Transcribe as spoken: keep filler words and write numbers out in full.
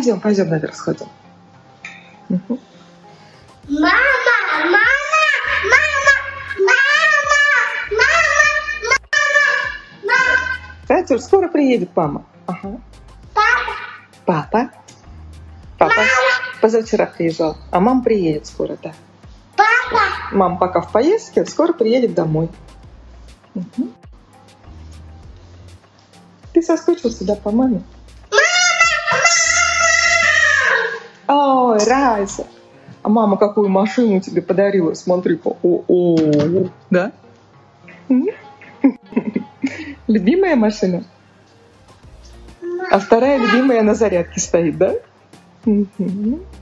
Пойдем, пойдем наверх сходим. Угу. Мама, мама, мама, мама, мама, мама, мама. Катюш, скоро приедет мама. Ага. Папа. Папа. Папа Мама. позавчера приезжал, а мама приедет скоро, да. Папа. Мама пока в поездке, скоро приедет домой. Угу. Ты соскучился, да, по маме? Ой, Райса, а мама какую машину тебе подарила, смотри-ка. О-о, да? Любимая машина? А вторая любимая на зарядке стоит, да?